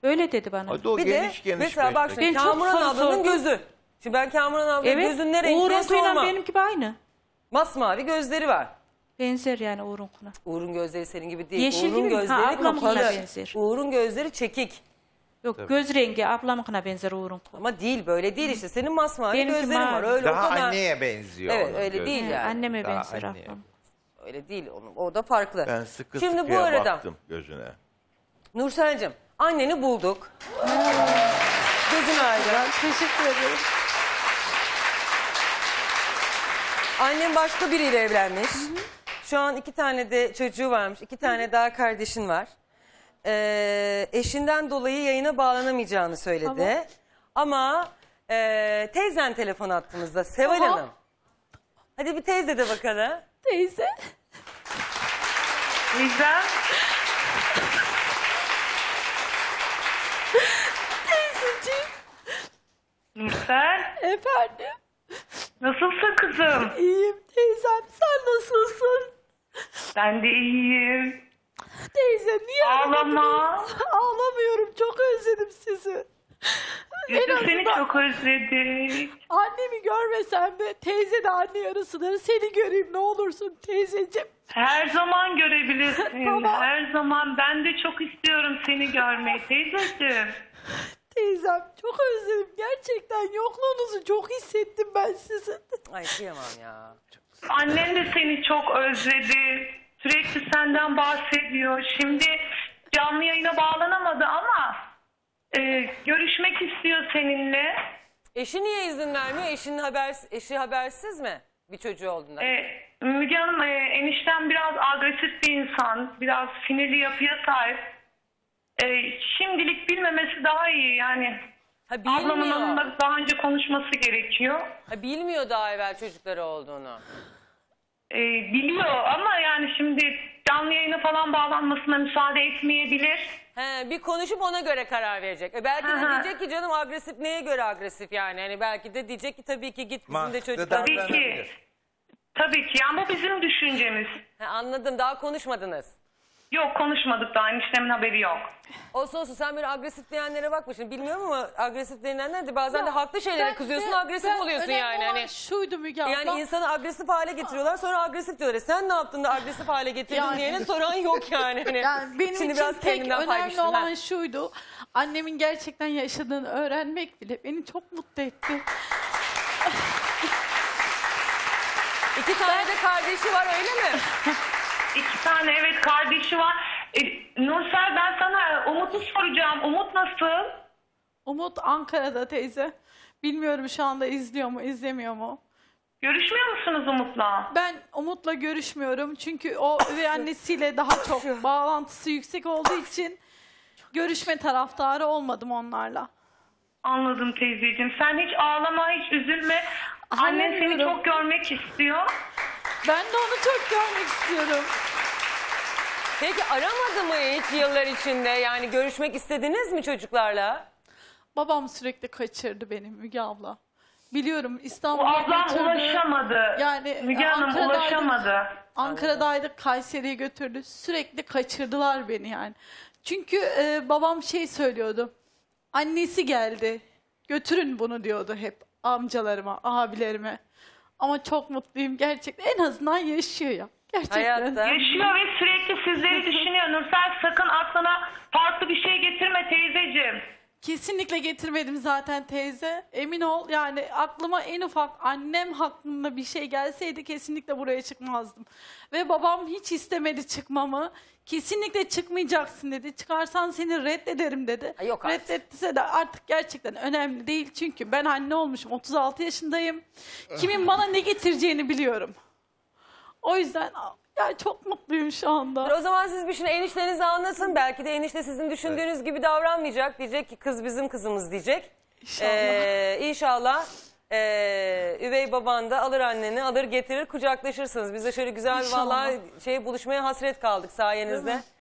Öyle dedi bana. Hadi o Bir de geniş geniş mesela bak beşler. şimdi Ben çok Kamuran soru ablanın sordum. gözü. Şimdi ben Kamuran ablanın gözünün ne renkli Uğur'unkuyla sorma. benim gibi aynı. Masmavi gözleri var. Benzer yani Uğur'unkuna. Uğur'un gözleri senin gibi değil. Yeşil Uğur'un gibi mi? Ha, gözleri ablamınkine kapalı. benzer. Uğur'un gözleri çekik. Yok göz rengi ablamınkına benzer Uğur'unkuna. Ama değil böyle değil işte. Senin masmavi Benimki gözlerin var. mavi. Öyle Daha o kadar. anneye benziyor. Evet, onun öyle gözü. değil yani. Anneme Daha benzer anneye. ablam. Öyle değil. O da farklı. Ben sıkı Şimdi bu sıkıya arada baktım gözüne. Nursel'cim anneni bulduk. Gözün aydın. Teşekkür ederim. Annem başka biriyle evlenmiş. Şu an 2 tane de çocuğu varmış. 2 tane daha kardeşin var. Eşinden dolayı yayına bağlanamayacağını söyledi. Ama teyzen telefon attığımızda Seval Tamam. Hanım. Hadi bir teyze de bakalım. Teyze. Güzel. Teyzeciğim. Nursel, Efendim. nasılsın kızım? İyiyim teyzem. Sen nasılsın? Ben de iyiyim. Teyze niye Ağlama. aramadınız? Ağlamıyorum. Çok özledim sizi. Biz de seni azından- çok özledik. Annemi görmesem de teyze de anne yarısıdır. Seni göreyim ne olursun teyzeciğim. Her zaman görebilirsin. Tamam. Her zaman. Ben de çok istiyorum seni görmeyi teyzeciğim. Teyzem çok özledim. Gerçekten yokluğunuzu çok hissettim ben sizin. Ay kıyamam ya. Annen de seni çok özledi. Sürekli senden bahsediyor. Şimdi canlı yayına bağlanamadı ama görüşmek istiyor seninle. Eşi niye izin vermiyor? Eşi habersiz mi? Bir çocuğu olduğunda. Müge Hanım, eniştem biraz agresif bir insan. Biraz sinirli yapıya sahip. Şimdilik bilmemesi daha iyi yani. Ha, Ablamın bilmiyor. onunla daha önce konuşması gerekiyor. Ha, bilmiyor daha evvel çocukları olduğunu. Biliyor ama yani şimdi canlı yayına falan bağlanmasına müsaade etmeyebilir. He, bir konuşup ona göre karar verecek. Belki de Aha. diyecek ki canım agresif neye göre agresif yani? Hani belki de diyecek ki tabii ki git bizim de Mantıklı çocuklar. Tabii davranabilir. ki. Tabii ki ama bu bizim düşüncemiz. He, anladım, daha konuşmadınız. Yok, konuşmadık daha, eniştemin haberi yok. Olsun sen böyle agresif diyenlere bakma şimdi, bilmiyorum ama agresif denilenler de bazen de haklı şeylere kızıyorsun, agresif oluyorsun yani. Hani Şuydu Müge abla. yani insanı agresif hale getiriyorlar, sonra agresif diyorlar. Sen ne yaptın da agresif hale getirdin Yani. diyene soran yok yani. Hani Yani benim şimdi için biraz tek kendinden önemli paylaştın. olan şuydu. Annemin gerçekten yaşadığını öğrenmek bile beni çok mutlu etti. 2 tane de kardeşi var öyle mi? 2 tane evet kardeşi var. Nursel, ben sana Umut'u soracağım. Umut nasıl? Umut Ankara'da teyze. Bilmiyorum şu anda izliyor mu izlemiyor mu? Görüşmüyor musunuz Umut'la? Ben Umut'la görüşmüyorum çünkü o üvey annesiyle daha çok bağlantısı yüksek olduğu için görüşme taraftarı olmadım onlarla. Anladım teyzeciğim. Sen hiç ağlama, hiç üzülme. Annen seni Ağlamıyorum. çok görmek istiyor. Ben de onu çok görmek istiyorum. Peki aramadı mı hiç yıllar içinde? Yani görüşmek istediniz mi çocuklarla? Babam sürekli kaçırdı beni Müge abla. Biliyorum O İstanbul'a ablam götürdü. ulaşamadı. Yani Müge Hanım Ankara'daydı. ulaşamadı. Ankara'daydık, Kayseri'ye götürdü. Sürekli kaçırdılar beni yani. Çünkü babam şey söylüyordu. Annesi geldi. Götürün bunu diyordu hep amcalarıma, abilerime. Ama çok mutluyum gerçekten. En azından yaşıyor ya. Gerçekten. Hayatta. Yaşıyor ve sürekli sizleri düşünüyor. Nursel, sakın aklına farklı bir şey getirme teyzeciğim. Kesinlikle getirmedim zaten teyze. Emin ol yani aklıma en ufak annem hakkında bir şey gelseydi kesinlikle buraya çıkmazdım. Ve babam hiç istemedi çıkmamı. Kesinlikle çıkmayacaksın dedi. Çıkarsan seni reddederim dedi. Ha, yok artık. Reddettiyse de artık gerçekten önemli değil. Çünkü ben anne olmuşum. 36 yaşındayım. Kimin bana ne getireceğini biliyorum. O yüzden yani çok mutluyum şu anda. O zaman siz bir şimdi eniştenize anlatın. Belki de enişte sizin düşündüğünüz gibi davranmayacak. Diyecek ki kız bizim kızımız diyecek. İnşallah. İnşallah üvey baban da alır anneni, alır getirir, kucaklaşırsınız. Biz de şöyle güzel bir İnşallah. vallahi buluşmaya hasret kaldık sayenizde.